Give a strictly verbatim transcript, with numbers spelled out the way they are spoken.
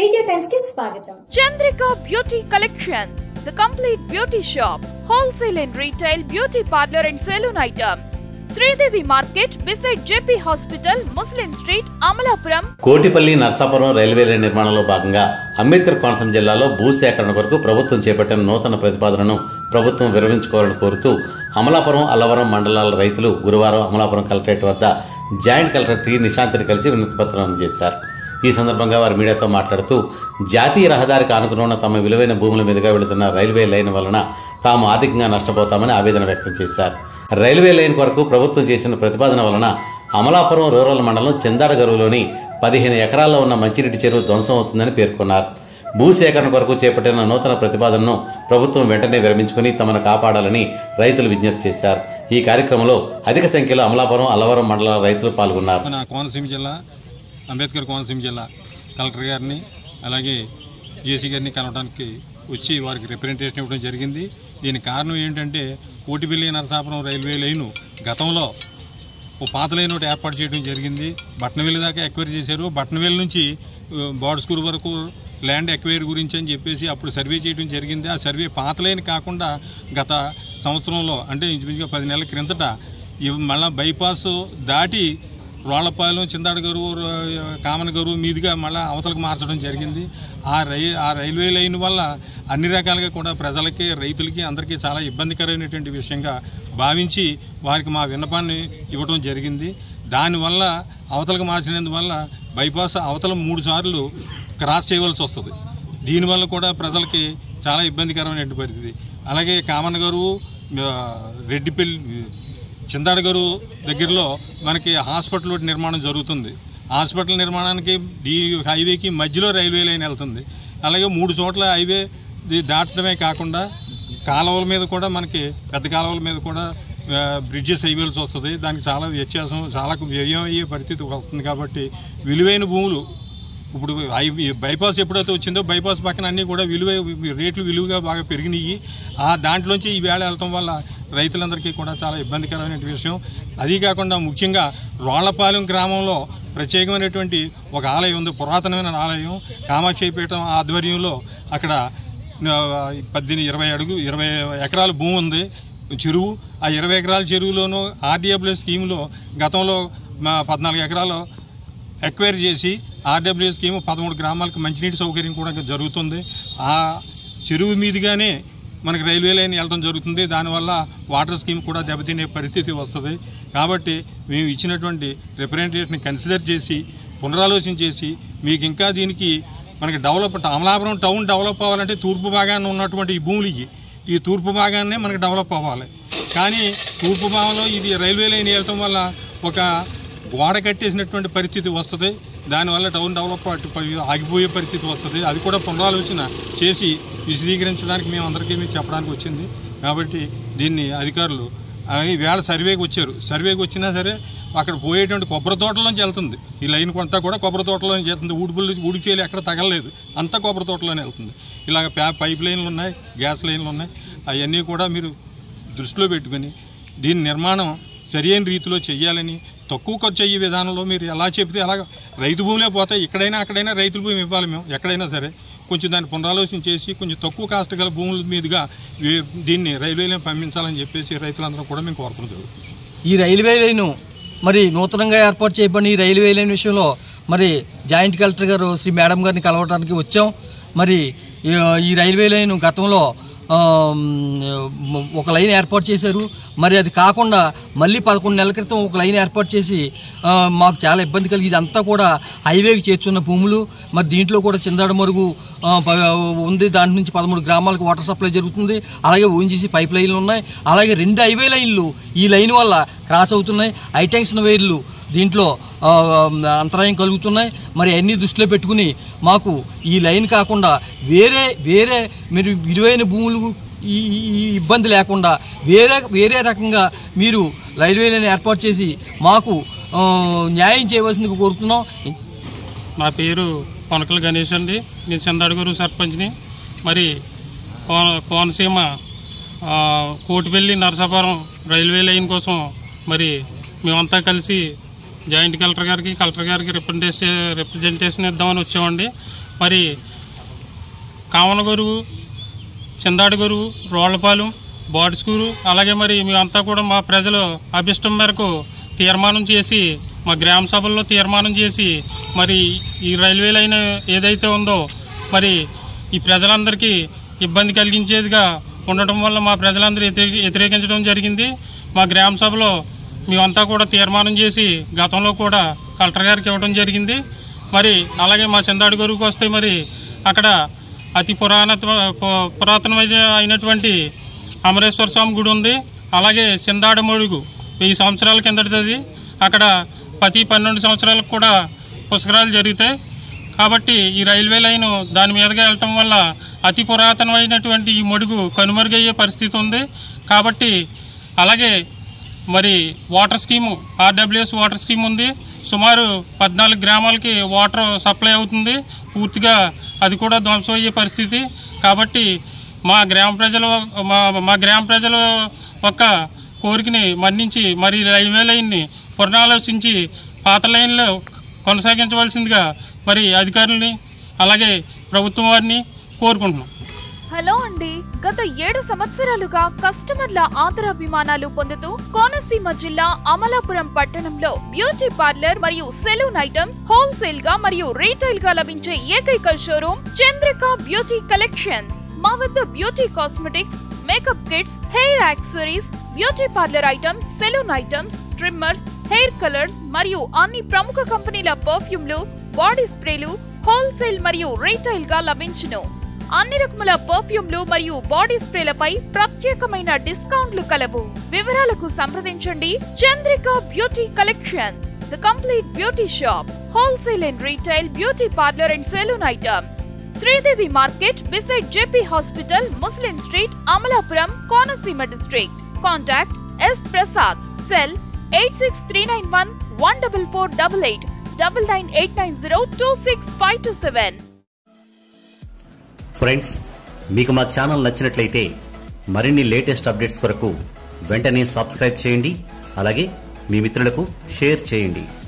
Teja times కి స్వాగతం. Chandrika beauty collections, the complete beauty shop, wholesale and retail beauty parlor and saloon items. Sridevi market beside J P Hospital, Muslim Street, Amalapuram. Kotipalli Narsapuram railway line నిర్మాణంలో భాగంగా అంబేద్కర్ కోనసీమ జిల్లాలో భూసేకరణ కొరకు ప్రభుత్వం చేపట్టిన నూతన ప్రతిపాదనను ప్రభుత్వం విరమించుకోవాలని కోరుతూ అమలాపురం, అల్లవరం మండలాల రైతులు గురువారం అమలాపురం కలెక్టరేట్ వద్ద జాయింట్ కలెక్టర్ టి నిశాంత్ని కలిసి వినతి పత్రం అందజేశారు. ఈ సందర్భంగా వారు మీడియాతో మాట్లాడుతూ జాతీయ రహదారికి ఆనుకుని ఉన్న తమ విలువైన భూముల మీదుగా వెళుతున్న రైల్వే లైన్ వలన తాము ఆర్థికంగా నష్టపోతామని ఆవేదన వ్యక్తం చేశారు. రైల్వే లైన్ కొరకు ప్రభుత్వం చేసిన ప్రతిపాదన వలన అమలాపురం రూరల్ మండలం చెందాడగరువులోని పదిహేను ఎకరాల్లో ఉన్న మంచినీటి చెరువు ధ్వంసం అవుతుందని పేర్కొన్నారు. భూసేకరణ కొరకు చేపట్టిన నూతన ప్రతిపాదనను ప్రభుత్వం వెంటనే విరమించుకుని తమను కాపాడాలని రైతులు విజ్ఞప్తి చేశారు. ఈ కార్యక్రమంలో అధిక సంఖ్యలో అమలాపురం, అల్లవరం మండలాల రైతులు పాల్గొన్నారు. కోనసీమ జిల్లా అంబేద్కర్ కోనసీమ జిల్లా కలెక్టర్ గారిని అలాగే జేసీ గారిని కలవడానికి వచ్చి వారికి రిప్రజెంటేషన్ ఇవ్వడం జరిగింది. దీనికి కారణం ఏంటంటే కోటిపల్లి నరసాపురం రైల్వే లైను గతంలో ఓ పాత లైన్ ఒకటి ఏర్పాటు చేయడం జరిగింది. బట్నవేలు దాకా ఎక్వైరీ చేశారు. బట్నవేలు నుంచి బోర్డ్ స్కూల్ వరకు ల్యాండ్ ఎక్వైరీ గురించి అని చెప్పేసి అప్పుడు సర్వే చేయడం జరిగింది. ఆ సర్వే పాత లైన్ కాకుండా గత సంవత్సరంలో అంటే ఇంచుమించుగా పది నెలల క్రిందట మళ్ళీ బైపాస్ దాటి రోళ్లపాలెం, చిందాడగరువు, కామనగరువు మీదుగా మళ్ళీ అవతలకు మార్చడం జరిగింది. ఆ రై ఆ రైల్వే లైన్ వల్ల అన్ని రకాలుగా కూడా ప్రజలకి, రైతులకి అందరికీ చాలా ఇబ్బందికరమైనటువంటి విషయంగా భావించి వారికి మా విన్నపాన్ని ఇవ్వడం జరిగింది. దానివల్ల అవతలకు మార్చినందువల్ల బైపాస్ అవతల మూడు సార్లు క్రాస్ చేయవలసి వస్తుంది. దీనివల్ల కూడా ప్రజలకి చాలా ఇబ్బందికరమైన పరిస్థితి. అలాగే కామనగరువు, రెడ్డిపల్లి, చిందాడగరు దగ్గరలో మనకి హాస్పిటల్ నిర్మాణం జరుగుతుంది. హాస్పిటల్ నిర్మాణానికి ఈ హైవేకి మధ్యలో రైల్వే లైన్ వెళ్తుంది. అలాగే మూడు చోట్ల హైవే దాటడమే కాకుండా కాలువల మీద కూడా మనకి పెద్ద కాలువల మీద కూడా బ్రిడ్జెస్ వేయవలసి వస్తుంది. దానికి చాలా వ్యత్యాసం, చాలా వ్యయం అయ్యే పరిస్థితి వస్తుంది. కాబట్టి విలువైన భూములు ఇప్పుడు బైపాస్ ఎప్పుడైతే వచ్చిందో బైపాస్ పక్కన అన్నీ కూడా విలువ రేట్లు విలువగా బాగా పెరిగినాయి. ఆ దాంట్లోంచి ఈ వేళ వెళ్ళటం వల్ల రైతులందరికీ కూడా చాలా ఇబ్బందికరమైన విషయం. అదీ కాకుండా ముఖ్యంగా రోళ్లపాలెం గ్రామంలో ప్రత్యేకమైనటువంటి ఒక ఆలయం ఉంది, పురాతనమైన ఆలయం. కామాక్షిపీఠం ఆధ్వర్యంలో అక్కడ పద్దెనిమిది ఇరవై అడుగు ఇరవై ఎకరాల భూమి ఉంది, చెరువు. ఆ ఇరవై ఎకరాల చెరువులోనూ ఆర్డీఎఫ్ఎల్ స్కీమ్లో గతంలో పద్నాలుగు ఎకరాలు ఎక్వైర్ చేసి ఆర్డబ్ల్యూ స్కీమ్ పదమూడు గ్రామాలకు మంచినీటి సౌకర్యం కూడా జరుగుతుంది. ఆ చెరువు మీదుగానే మనకి రైల్వే లైన్ వెళ్ళడం జరుగుతుంది. దానివల్ల వాటర్ స్కీమ్ కూడా దెబ్బతినే పరిస్థితి వస్తుంది. కాబట్టి మేము ఇచ్చినటువంటి రిప్రజెంటేషన్ కన్సిడర్ చేసి పునరాలోచన చేసి మీకు ఇంకా దీనికి మనకి డెవలప్ అమలాపురం టౌన్ డెవలప్ అవ్వాలంటే తూర్పు భాగాన్ని ఉన్నటువంటి ఈ భూములు ఈ తూర్పు భాగాన్నే మనకి డెవలప్ అవ్వాలి. కానీ తూర్పు భాగంలో ఇది రైల్వే లైన్ వెళ్ళటం వల్ల ఒక గోడ కట్టేసినటువంటి పరిస్థితి వస్తుంది. దానివల్ల టౌన్ డెవలప్ ఆగిపోయే పరిస్థితి వస్తుంది. అది కూడా పునరాలోచన చేసి విశదీకరించడానికి మేము అందరికీ మేము చెప్పడానికి వచ్చింది. కాబట్టి దీన్ని అధికారులు వేళ సర్వేకి వచ్చారు. సర్వేకి వచ్చినా సరే అక్కడ పోయేటువంటి కొబ్బరి తోటలోంచి వెళ్తుంది. ఈ లైన్ కొంతా కూడా కొబ్బరి తోటలోంచి వెళ్తుంది. ఊడిపుల్లి ఊడిచేలు ఎక్కడ తగలలేదు, అంతా కొబ్బరి తోటలోనే వెళ్తుంది. ఇలాగ పైప్ లైన్లు ఉన్నాయి, గ్యాస్ లైన్లు ఉన్నాయి. అవన్నీ కూడా మీరు దృష్టిలో పెట్టుకుని దీని నిర్మాణం సరైన రీతిలో చెయ్యాలని, తక్కువ ఖర్చు అయ్యే విధానంలో మీరు ఎలా చెప్తే అలాగ రైతు భూములే పోతాయి. ఇక్కడైనా అక్కడైనా రైతుల భూమి ఇవ్వాలి. మేము ఎక్కడైనా సరే కొంచెం దాన్ని పునరాలోచన చేసి కొంచెం తక్కువ కాస్ట్ గల భూముల మీదుగా దీన్ని రైల్వే లైన్ పంపించాలని చెప్పేసి రైతులందరూ కూడా మేము కోరుకుంటాం. ఈ రైల్వే లైను మరి నూతనంగా ఏర్పాటు చేయబడిన ఈ రైల్వే లైన్ విషయంలో మరి జాయింట్ కలెక్టర్ గారు శ్రీ మేడం గారిని కలవడానికి వచ్చాం. మరి ఈ రైల్వే లైన్ గతంలో ఒక లైన్ ఏర్పాటు చేశారు. మరి అది కాకుండా మళ్ళీ పదకొండు నెలల క్రితం ఒక లైన్ ఏర్పాటు చేసి మాకు చాలా ఇబ్బంది కలిగి ఇదంతా కూడా హైవేకి చేర్చున్న భూములు. మరి దీంట్లో కూడా చిందాడ మరుగు ఉంది. దాంట్ నుంచి పదమూడు గ్రామాలకు వాటర్ సప్లై జరుగుతుంది. అలాగే ఓఎన్జీసీ పైప్ లైన్లు ఉన్నాయి. అలాగే రెండు హైవే లైన్లు ఈ లైన్ వల్ల క్రాస్ అవుతున్నాయి. హైటెన్షన్ వైర్లు దీంట్లో అంతరాయం కలుగుతున్నాయి. మరి అన్నీ దృష్టిలో పెట్టుకుని మాకు ఈ లైన్ కాకుండా వేరే వేరే మీరు విలువైన భూములు ఈ ఇబ్బంది లేకుండా వేరే వేరే రకంగా మీరు రైల్వే లైన్ ఏర్పాటు చేసి మాకు న్యాయం చేయవలసింది కోరుతున్నాం. నా పేరు కొనకల గణేష్ అండి. నేను చందాడగూరు సర్పంచ్ని. మరి కోనసీమ కోటిపల్లి నరసాపురం రైల్వే లైన్ కోసం మరి మేమంతా కలిసి జాయింట్ కలెక్టర్ గారికి కలెక్టర్ గారికి రిప్రజెంటేషన్ రిప్రజెంటేషన్ ఇద్దామని వచ్చామండి. మరి కామనగొరువు, చిందాడగొరువు, రోళ్లపాలెం, బాడ్స్కూరు, అలాగే మరి మేమంతా కూడా మా ప్రజలు అభిష్టం మేరకు తీర్మానం చేసి మా గ్రామ సభల్లో తీర్మానం చేసి మరి ఈ రైల్వే లైన్ ఏదైతే ఉందో మరి ఈ ప్రజలందరికీ ఇబ్బంది కలిగించేదిగా ఉండటం వల్ల మా ప్రజలందరూ వ్యతిరేకించడం జరిగింది. మా గ్రామ సభలో మేమంతా కూడా తీర్మానం చేసి గతంలో కూడా కలెక్టర్ గారికి ఇవ్వడం జరిగింది. మరి అలాగే మా చిందాడగొరువుకి వస్తే మరి అక్కడ అతి పురాణ పురాతనమైన అయినటువంటి అమరేశ్వర స్వామి గుడి ఉంది. అలాగే చిందాడమడుగు వెయ్యి సంవత్సరాల కిందటిది. అక్కడ ప్రతి పన్నెండు సంవత్సరాలకు కూడా పుష్కరాలు జరుగుతాయి. కాబట్టి ఈ రైల్వే లైను దాని మీదుగా వెళ్ళటం వల్ల అతి పురాతనమైనటువంటి ఈ మడుగు కనుమరుగయ్యే పరిస్థితి ఉంది. కాబట్టి అలాగే మరి water scheme, R W S water scheme ఉంది. సుమారు పద్నాలుగు గ్రామాలకి వాటర్ సప్లై అవుతుంది. పూర్తిగా అది కూడా ధ్వంసం అయ్యే పరిస్థితి. కాబట్టి మా గ్రామ ప్రజల మా మా గ్రామ ప్రజల యొక్క కోరికని మన్నించి మరి రైల్వే లైన్ని పునరాలోచించి పాత లైన్లో కొనసాగించవలసిందిగా మరి అధికారులని అలాగే ప్రభుత్వం వారిని కోరుకుంటున్నాం. హలో అండి, గత ఏడు సంవత్సరాలుగా కస్టమర్ల ఆదరాభిమానాలు పొందుతూ కోనసీమ జిల్లా అమలాపురం పట్టణంలో బ్యూటీ పార్లర్ మరియు సెలూన్ ఐటమ్స్ హోల్సేల్ గా మరియు రీటైల్ గా లభించే ఏకైక షోరూమ్ చంద్రిక బ్యూటీ కలెక్షన్స్. మా వద్ద beauty cosmetics, makeup kits, hair accessories, beauty parlour items, saloon items, trimmers, hair colours మరియు అన్ని ప్రముఖ కంపెనీల పర్ఫ్యూమ్లు, బాడీ స్ప్రేలు హోల్సేల్ మరియు రీటైల్ గా లభించును. అన్ని రకముల పర్ఫ్యూమ్లు మరియు బాడీ స్ప్రేలపై ప్రత్యేకమైన డిస్కౌంట్లు కలవు. వివరాలకు సంప్రదించండి Chandrika beauty collections, the complete beauty shop, wholesale and retail beauty parlour and saloon items. Sridevi market beside J P Hospital, Muslim Street, Amalapuram, Konasima District. Contact S Prasad. Cell eight six three nine one one four four eight eight, nine nine eight nine zero two six five two seven. Friends, మీకు మా channel నచ్చినట్లయితే మరిన్ని latest updates కొరకు వెంటనే subscribe చేయండి. అలాగే మీ మిత్రులకు share చేయండి.